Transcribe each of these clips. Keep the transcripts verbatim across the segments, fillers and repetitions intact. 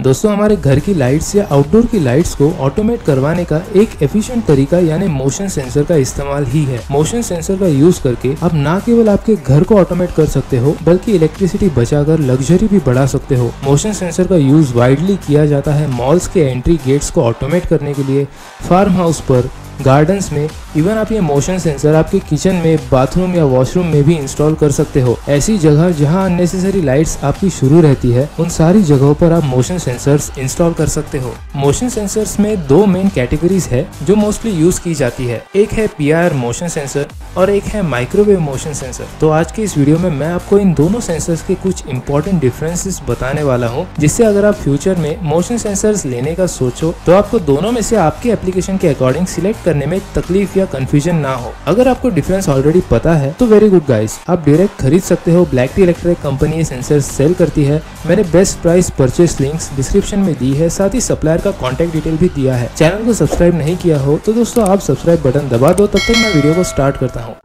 दोस्तों हमारे घर की लाइट्स या आउटडोर की लाइट्स को ऑटोमेट करवाने का एक एफिशिएंट तरीका यानी मोशन सेंसर का इस्तेमाल ही है। मोशन सेंसर का यूज करके आप न केवल आपके घर को ऑटोमेट कर सकते हो बल्कि इलेक्ट्रिसिटी बचाकर लग्जरी भी बढ़ा सकते हो। मोशन सेंसर का यूज वाइडली किया जाता है मॉल्स के एंट्री गेट्स को ऑटोमेट करने के लिए, फार्म हाउस पर, गार्डन्स में। इवन आप ये मोशन सेंसर आपके किचन में, बाथरूम या वॉशरूम में भी इंस्टॉल कर सकते हो। ऐसी जगह जहां अननेसेसरी लाइट्स आपकी शुरू रहती है उन सारी जगहों पर आप मोशन सेंसर्स इंस्टॉल कर सकते हो। मोशन सेंसर्स में दो मेन कैटेगरीज है जो मोस्टली यूज की जाती है। एक है P I R motion sensor और एक है माइक्रोवेव मोशन सेंसर। तो आज के इस वीडियो में मैं आपको इन दोनों सेंसर्स के कुछ इंपॉर्टेंट डिफरेंसेस बताने वाला हूँ, जिससे अगर आप फ्यूचर में मोशन सेंसर्स लेने का सोचो तो आपको दोनों में से आपके एप्लीकेशन के अकॉर्डिंग सिलेक्ट करने में तकलीफ या कंफ्यूजन ना हो। अगर आपको डिफरेंस ऑलरेडी पता है तो वेरी गुड गाइस, आप डायरेक्ट खरीद सकते हो। ब्लैक टी इलेक्ट्रिक कंपनी ये सेंसर्स सेल करती है। मैंने best price purchase links description में दी है, साथ ही सप्लायर का कॉन्टेक्ट डिटेल भी दिया है। चैनल को सब्सक्राइब नहीं किया हो तो दोस्तों आप सब्सक्राइब बटन दबा दो। तब तक मैं वीडियो को स्टार्ट करता हूँ।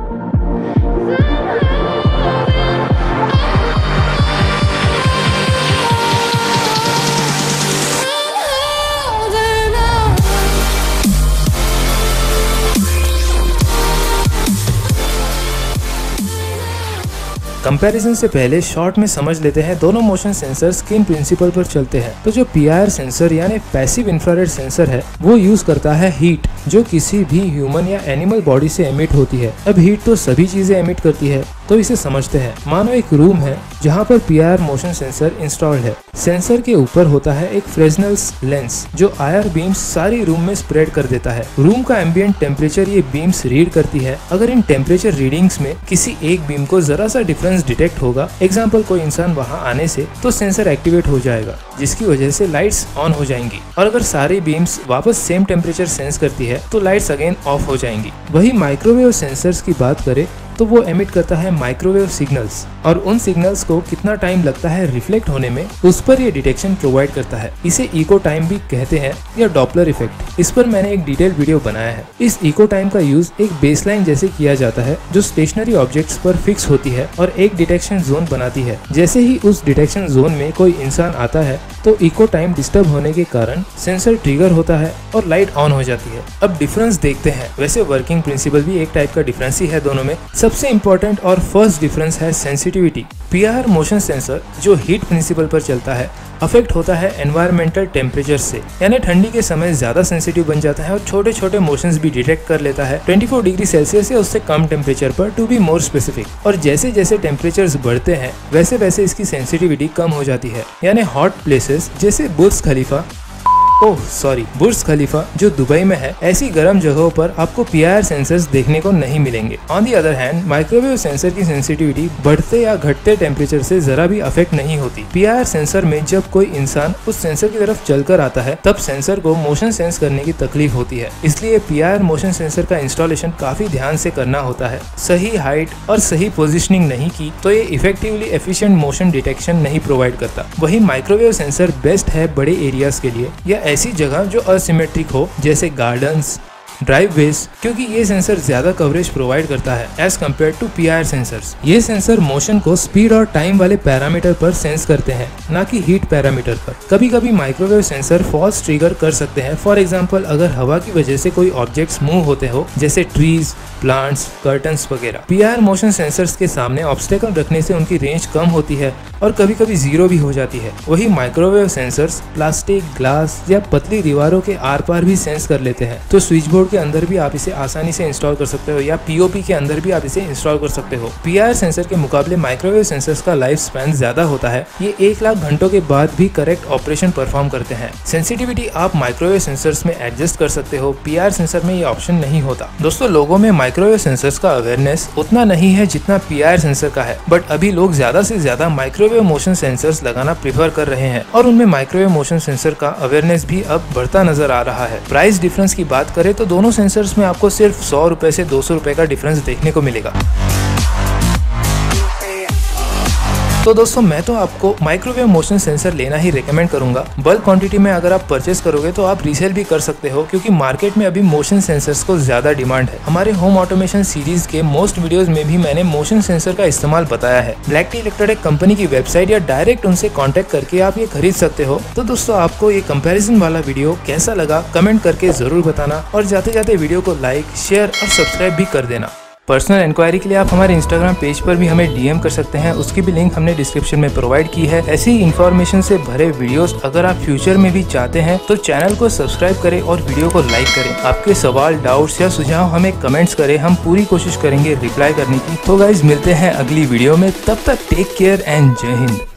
कंपैरिजन से पहले शॉर्ट में समझ लेते हैं दोनों मोशन सेंसर्स किन प्रिंसिपल पर चलते हैं। तो जो पी आई आर सेंसर यानी पैसिव इंफ्रारेड सेंसर है वो यूज करता है हीट जो किसी भी ह्यूमन या एनिमल बॉडी से एमिट होती है। अब हीट तो सभी चीजें एमिट करती है तो इसे समझते हैं। मानो एक रूम है जहाँ पर P I R motion sensor installed है। सेंसर के ऊपर होता है एक फ्रेस्नेल्स लेंस जो आई आर बीम्स सारी रूम में स्प्रेड कर देता है। रूम का एम्बिएंट टेम्परेचर ये बीम्स रीड करती है। अगर इन टेम्परेचर रीडिंग्स में किसी एक बीम को जरा सा डिफरेंस डिटेक्ट होगा, एग्जाम्पल कोई इंसान वहाँ आने से, तो सेंसर एक्टिवेट हो जाएगा जिसकी वजह से लाइट्स ऑन हो जाएंगी। और अगर सारी बीम्स वापस सेम टेम्परेचर सेंस करती है तो लाइट्स अगेन ऑफ हो जाएंगी। वही माइक्रोवेव सेंसर्स की बात करें तो वो एमिट करता है माइक्रोवेव सिग्नल्स और उन सिग्नल्स को कितना टाइम लगता है रिफ्लेक्ट होने में उस पर ये डिटेक्शन प्रोवाइड करता है। इसे इको टाइम भी कहते हैं या डॉपलर इफेक्ट। इस पर मैंने एक डिटेल वीडियो बनाया है। इस इको टाइम का यूज एक बेसलाइन जैसे किया जाता है जो स्टेशनरी ऑब्जेक्ट्स पर फिक्स होती है और एक डिटेक्शन जोन बनाती है। जैसे ही उस डिटेक्शन जोन में कोई इंसान आता है तो इको टाइम डिस्टर्ब होने के कारण सेंसर ट्रिगर होता है और लाइट ऑन हो जाती है। अब डिफरेंस देखते हैं। वैसे वर्किंग प्रिंसिपल भी एक टाइप का डिफरेंस ही है दोनों में। सबसे इम्पोर्टेंट और फर्स्ट डिफरेंस है sensitivity. P I R motion sensor जो हीट प्रिंसिपल पर चलता है अफेक्ट होता है एनवायरमेंटल टेम्परेचर से, यानी ठंडी के समय ज्यादा सेंसिटिव बन जाता है और छोटे छोटे मोशंस भी डिटेक्ट कर लेता है चौबीस डिग्री सेल्सियस या उससे कम टेम्परेचर पर, टू बी मोर स्पेसिफिक। और जैसे जैसे टेम्परेचर्स बढ़ते हैं वैसे वैसे इसकी सेंसिटिविटी कम हो जाती है। यानी हॉट प्लेसेस जैसे बुर्ज खलीफा ओह सॉरी बुर्ज खलीफा जो दुबई में है, ऐसी गर्म जगहों पर आपको पी आई आर सेंसर्स देखने को नहीं मिलेंगे। On the other hand microwave sensor की सेंसिटिविटी बढ़ते या घटते टेम्परेचर से जरा भी अफेक्ट नहीं होती। पी आई आर सेंसर में जब कोई इंसान उस सेंसर की तरफ चलकर आता है तब सेंसर को मोशन सेंस करने की तकलीफ होती है। इसलिए P I R motion sensor का इंस्टॉलेशन काफी ध्यान से करना होता है। सही हाइट और सही पोजिशनिंग नहीं की तो ये इफेक्टिवली एफिशिएंट मोशन डिटेक्शन नहीं प्रोवाइड करता। वही माइक्रोवेव सेंसर बेस्ट है बड़े एरियाज के लिए या ऐसी जगह जो असिमेट्रिक हो जैसे गार्डन्स, ड्राइववेज, क्योंकि ये सेंसर ज्यादा कवरेज प्रोवाइड करता है as compared to P I R sensors. ये सेंसर मोशन को स्पीड और टाइम वाले पैरामीटर पर सेंस करते हैं, ना कि हीट पैरामीटर पर। कभी कभी माइक्रोवेव सेंसर फॉल्स ट्रिगर कर सकते हैं। फॉर एग्जांपल अगर हवा की वजह से कोई ऑब्जेक्ट्स मूव होते हो जैसे ट्रीज, प्लांट्स, कर्टन्स वगैरह। P I R motion sensors के सामने ऑब्स्टेकल रखने से उनकी रेंज कम होती है और कभी कभी जीरो भी हो जाती है। वही माइक्रोवेव सेंसर्स प्लास्टिक, ग्लास या पतली दीवारों के आर पार भी सेंस कर लेते हैं। तो स्विच बोर्ड के अंदर भी आप इसे आसानी से इंस्टॉल कर सकते हो या पी ओ पी के अंदर भी आप इसे इंस्टॉल कर सकते हो। पी आई आर सेंसर के मुकाबले माइक्रोवेव सेंसर्स का लाइफ स्पैन ज्यादा होता है। ये एक लाख घंटों के बाद भी करेक्ट ऑपरेशन परफॉर्म करते हैं। सेंसिटिविटी आप माइक्रोवेव सेंसर्स में एडजस्ट कर सकते हो, पी आई आर सेंसर में ये ऑप्शन नहीं होता। दोस्तों लोगों में माइक्रोवेव सेंसर्स का अवेयरनेस उतना नहीं है जितना पी आई आर सेंसर का है, बट अभी लोग ज्यादा से ज्यादा माइक्रोवेव मोशन सेंसर्स लगाना प्रेफर कर रहे हैं और उनमें माइक्रोवेव मोशन सेंसर का अवेयरनेस भी अब बढ़ता नजर आ रहा है। प्राइस डिफरेंस की बात करें तो दोनों सेंसर्स में आपको सिर्फ सौ रुपए से दो सौ रुपए का डिफरेंस देखने को मिलेगा। तो दोस्तों मैं तो आपको माइक्रोवेव मोशन सेंसर लेना ही रेकमेंड करूंगा। बल्क क्वांटिटी में अगर आप परचेस करोगे तो आप रीसेल भी कर सकते हो, क्योंकि मार्केट में अभी मोशन सेंसर्स को ज्यादा डिमांड है। हमारे होम ऑटोमेशन सीरीज के मोस्ट वीडियोस में भी मैंने मोशन सेंसर का इस्तेमाल बताया है। ब्लैक टी इलेक्ट्रॉनिक कंपनी की वेबसाइट या डायरेक्ट उनसे कांटेक्ट करके आप ये खरीद सकते हो। तो दोस्तों आपको ये कंपैरिजन वाला वीडियो कैसा लगा कमेंट करके जरूर बताना, और जाते जाते वीडियो को लाइक शेयर और सब्सक्राइब भी कर देना। पर्सनल इंक्वायरी के लिए आप हमारे इंस्टाग्राम पेज पर भी हमें डीएम कर सकते हैं, उसकी भी लिंक हमने डिस्क्रिप्शन में प्रोवाइड की है। ऐसी इन्फॉर्मेशन से भरे वीडियोस अगर आप फ्यूचर में भी चाहते हैं तो चैनल को सब्सक्राइब करें और वीडियो को लाइक करें। आपके सवाल, डाउट्स या सुझाव हमें कमेंट्स करें, हम पूरी कोशिश करेंगे रिप्लाई करने की। तो गाइज मिलते हैं अगली वीडियो में, तब तक टेक केयर एंड जय हिंद।